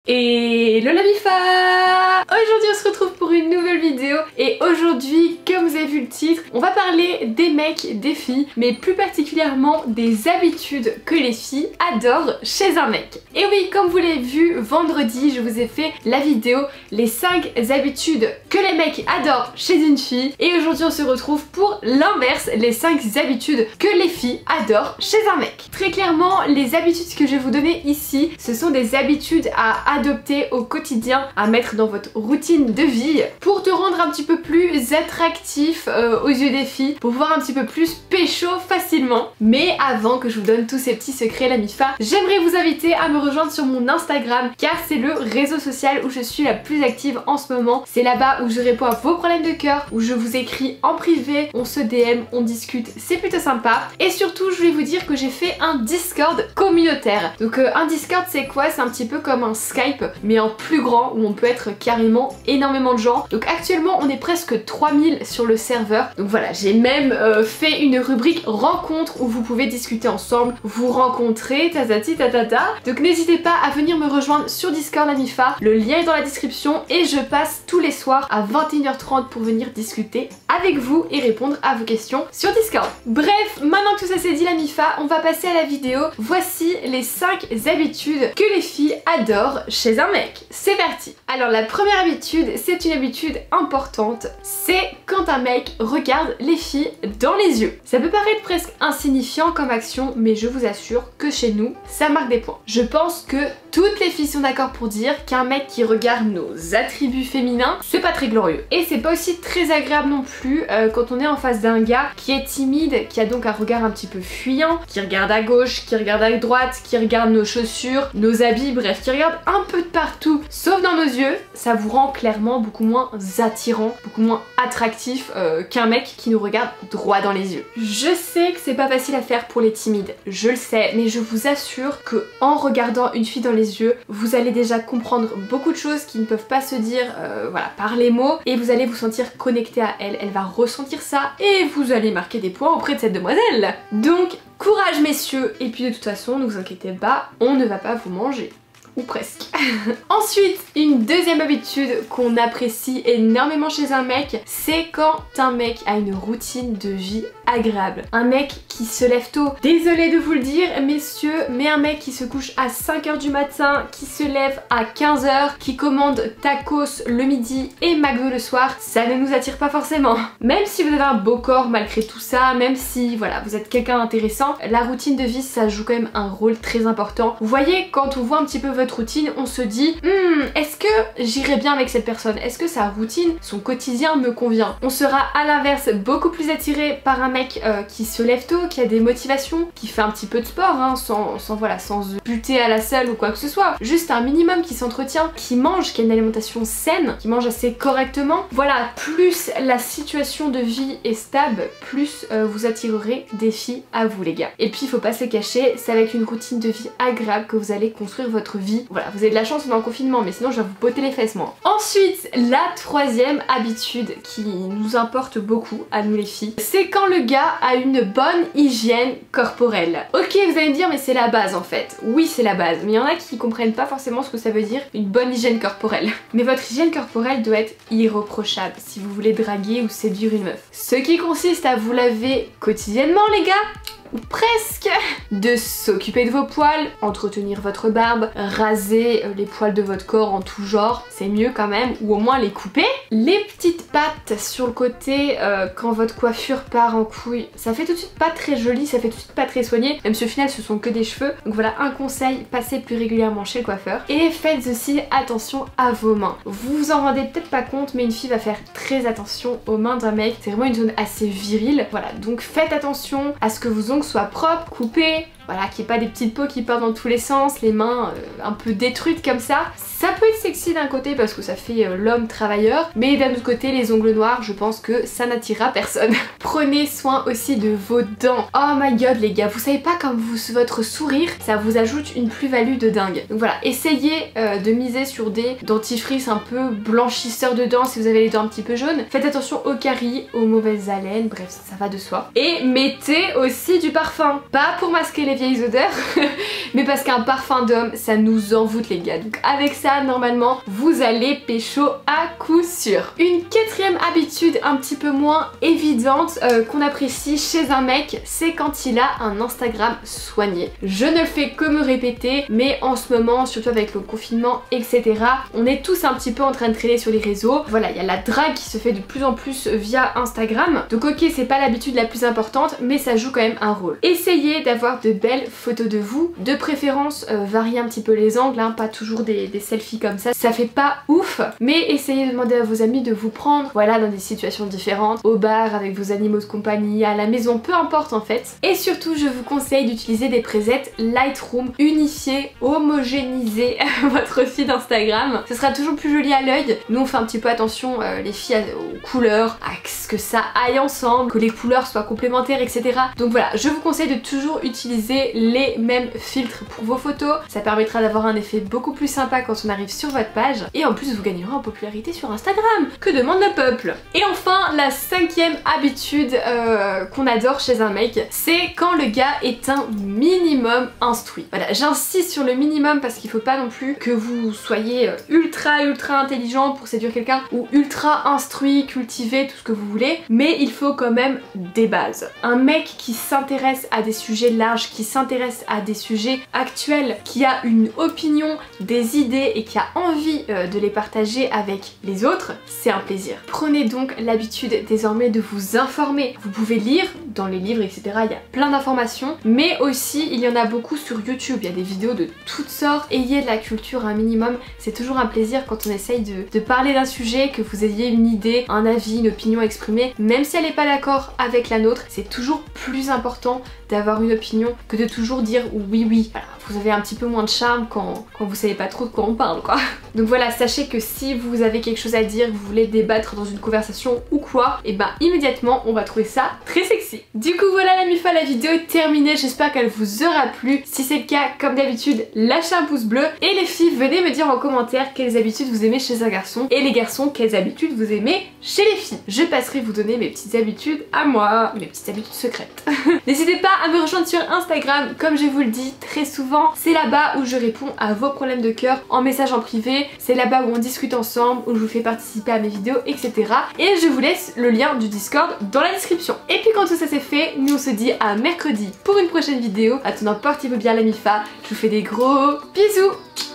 Hello la Mifa! Aujourd'hui on se retrouve pour une nouvelle vidéo et aujourd'hui, comme vous avez vu le titre, on va parler des mecs, des filles, mais plus particulièrement des habitudes que les filles adorent chez un mec. Et oui, comme vous l'avez vu, vendredi je vous ai fait la vidéo les 5 habitudes que les mecs adorent chez une fille et aujourd'hui on se retrouve pour l'inverse, les 5 habitudes que les filles adorent chez un mec. Très clairement, les habitudes que je vais vous donner ici, ce sont des habitudes à adopter au quotidien, à mettre dans votre routine de vie pour te rendre un petit peu plus attractif aux yeux des filles, pour pouvoir un petit peu plus pécho facilement. Mais avant que je vous donne tous ces petits secrets la Mifa, j'aimerais vous inviter à me rejoindre sur mon Instagram car c'est le réseau social où je suis la plus active en ce moment. C'est là-bas où je réponds à vos problèmes de cœur, où je vous écris en privé, on se DM, on discute, c'est plutôt sympa. Et surtout je voulais vous dire que j'ai fait un Discord communautaire. Donc un Discord c'est quoi? C'est un petit peu comme un Skype mais en plus grand où on peut être carrément énormément de gens. Donc actuellement on est presque 3000 sur le serveur. Donc voilà, j'ai même fait une rubrique rencontre où vous pouvez discuter ensemble, vous rencontrer, tatati tatata. Donc n'hésitez pas à venir me rejoindre sur Discord la Mifa. Le lien est dans la description et je passe tous les soirs à 21h30 pour venir discuter avec vous et répondre à vos questions sur Discord. Bref, maintenant que tout ça c'est dit la Mifa, on va passer à la vidéo. Voici les 5 habitudes que les filles adorent chez un mec. C'est parti. Alors la première habitude, c'est une habitude importante, c'est quand un mec regarde les filles dans les yeux. Ça peut paraître presque insignifiant comme action, mais je vous assure que chez nous, ça marque des points. Je pense que toutes les filles sont d'accord pour dire qu'un mec qui regarde nos attributs féminins, c'est pas très glorieux. Et c'est pas aussi très agréable non plus quand on est en face d'un gars qui est timide, qui a donc un regard un petit peu fuyant, qui regarde à gauche, qui regarde à droite, qui regarde nos chaussures, nos habits, bref, qui regarde un peu de partout, sauf dans nos yeux. Ça vous rend clairement beaucoup moins attirant, beaucoup moins attractif qu'un mec qui nous regarde droit dans les yeux. Je sais que c'est pas facile à faire pour les timides, je le sais, mais je vous assure que en regardant une fille dans les yeux, vous allez déjà comprendre beaucoup de choses qui ne peuvent pas se dire voilà, par les mots, et vous allez vous sentir connecté à elle, elle va ressentir ça et vous allez marquer des points auprès de cette demoiselle. Donc courage messieurs, et puis de toute façon ne vous inquiétez pas, on ne va pas vous manger. Ou presque. Ensuite, une deuxième habitude qu'on apprécie énormément chez un mec, c'est quand un mec a une routine de vie agréable. Un mec qui se lève tôt. Désolée de vous le dire messieurs, mais un mec qui se couche à 5h du matin, qui se lève à 15h, qui commande tacos le midi et McDo le soir, ça ne nous attire pas forcément. Même si vous avez un beau corps malgré tout ça, même si voilà, vous êtes quelqu'un d'intéressant, la routine de vie ça joue quand même un rôle très important. Vous voyez, quand on voit un petit peu votre routine, on se dit est-ce que j'irai bien avec cette personne? Est-ce que sa routine, son quotidien me convient? On sera à l'inverse beaucoup plus attiré par un mec qui se lève tôt, qui a des motivations, qui fait un petit peu de sport hein, sans se buter à la salle ou quoi que ce soit, juste un minimum, qui s'entretient, qui mange, qui a une alimentation saine, qui mange assez correctement. Voilà, plus la situation de vie est stable, plus vous attirerez des filles à vous les gars. Et puis il faut pas se le cacher, c'est avec une routine de vie agréable que vous allez construire votre vie. Voilà, vous avez de la chance, on est en confinement, mais sinon je vais vous botter les fesses moi. Ensuite, la troisième habitude qui nous importe beaucoup à nous les filles, c'est quand le gars a une bonne hygiène corporelle. Ok, vous allez me dire mais c'est la base en fait. Oui, c'est la base, mais il y en a qui comprennent pas forcément ce que ça veut dire une bonne hygiène corporelle. Mais votre hygiène corporelle doit être irréprochable si vous voulez draguer ou séduire une meuf. Ce qui consiste à vous laver quotidiennement les gars, ou presque, de s'occuper de vos poils, entretenir votre barbe, raser les poils de votre corps en tout genre, c'est mieux quand même, ou au moins les couper. Les petites pattes sur le côté quand votre coiffure part en couille, ça fait tout de suite pas très joli, ça fait tout de suite pas très soigné, même si au final ce sont que des cheveux. Donc voilà un conseil, passez plus régulièrement chez le coiffeur. Et faites aussi attention à vos mains. Vous vous en rendez peut-être pas compte, mais une fille va faire très attention aux mains d'un mec, c'est vraiment une zone assez virile. Voilà, donc faites attention à ce que vos ongles soient propres, coupés, voilà, qu'il n'y ait pas des petites peaux qui partent dans tous les sens, les mains un peu détruites comme ça. Ça peut être sexy d'un côté parce que ça fait l'homme travailleur, mais d'un autre côté les ongles noirs, je pense que ça n'attirera personne. Prenez soin aussi de vos dents. Oh my god les gars, vous savez pas comme votre sourire, ça vous ajoute une plus-value de dingue. Donc voilà, essayez de miser sur des dentifrices un peu blanchisseurs de dents si vous avez les dents un petit peu jaunes. Faites attention aux caries, aux mauvaises haleines, bref ça va de soi. Et mettez aussi du parfum, pas pour masquer les vieilles odeurs, mais parce qu'un parfum d'homme ça nous envoûte les gars. Donc avec ça normalement vous allez pécho à coup sûr. Une quatrième habitude un petit peu moins évidente qu'on apprécie chez un mec, c'est quand il a un Instagram soigné. Je ne fais que me répéter, mais en ce moment, surtout avec le confinement, etc., on est tous un petit peu en train de traîner sur les réseaux. Voilà, il y a la drague qui se fait de plus en plus via Instagram. Donc ok, c'est pas l'habitude la plus importante, mais ça joue quand même un rôle. Essayez d'avoir de belles photos de vous, de préférence variez un petit peu les angles, hein, pas toujours des selfies comme ça fait pas ouf, mais essayez de demander à vos amis de vous prendre, voilà, dans des situations différentes, au bar, avec vos animaux de compagnie, à la maison, peu importe en fait. Et surtout, je vous conseille d'utiliser des presets Lightroom, unifier, homogénéiser votre feed Instagram. Ce sera toujours plus joli à l'œil. Nous on fait un petit peu attention les filles aux couleurs, à ce que ça aille ensemble, que les couleurs soient complémentaires, etc. Donc voilà, je vous conseille de toujours utiliser les mêmes filtres pour vos photos. Ça permettra d'avoir un effet beaucoup plus sympa quand on arrive sur votre page. Et en plus vous gagnerez en popularité sur Instagram. Que demande le peuple? Et enfin, la cinquième habitude qu'on adore chez un mec, c'est quand le gars est un minimum instruit. Voilà, j'insiste sur le minimum parce qu'il faut pas non plus que vous soyez ultra intelligent pour séduire quelqu'un ou ultra instruit, cultivé, tout ce que vous voulez, mais il faut quand même des bases. Un mec qui s'intéresse à des sujets larges, qui s'intéresse à des sujets actuels, qui a une opinion, des idées et qui a envie de les partager avec les autres, c'est un plaisir. Prenez donc l'habitude désormais de vous informer. Vous pouvez lire dans les livres, etc. Il y a plein d'informations, mais aussi il y en a beaucoup sur YouTube. Il y a des vidéos de toutes sortes. Ayez de la culture un minimum. C'est toujours un plaisir quand on essaye de parler d'un sujet, que vous ayez une idée, un avis, une opinion exprimée, même si elle n'est pas d'accord avec la nôtre. C'est toujours plus important d'avoir une opinion que de toujours dire oui. Voilà, vous avez un petit peu moins de charme quand vous savez pas trop de quoi on parle, quoi. Donc voilà, sachez que si vous avez quelque chose à dire, vous voulez débattre dans une conversation ou quoi, et ben immédiatement on va trouver ça très sexy. Du coup voilà la MIFA, la vidéo est terminée, j'espère qu'elle vous aura plu. Si c'est le cas, comme d'habitude, lâchez un pouce bleu. Et les filles, venez me dire en commentaire quelles habitudes vous aimez chez un garçon, et les garçons, quelles habitudes vous aimez chez les filles. Je passerai vous donner mes petites habitudes à moi, mes petites habitudes secrètes. N'hésitez pas à me rejoindre sur Instagram, comme je vous le dis très souvent, c'est là-bas où je réponds à vos problèmes de cœur en message en privé, c'est là-bas où on discute ensemble, où je vous fais participer à mes vidéos, etc. Et je vous laisse le lien du Discord dans la description. Et puis quand tout ça c'est fait, nous on se dit à mercredi pour une prochaine vidéo. Attendant, portez-vous bien la MIFA, je vous fais des gros bisous.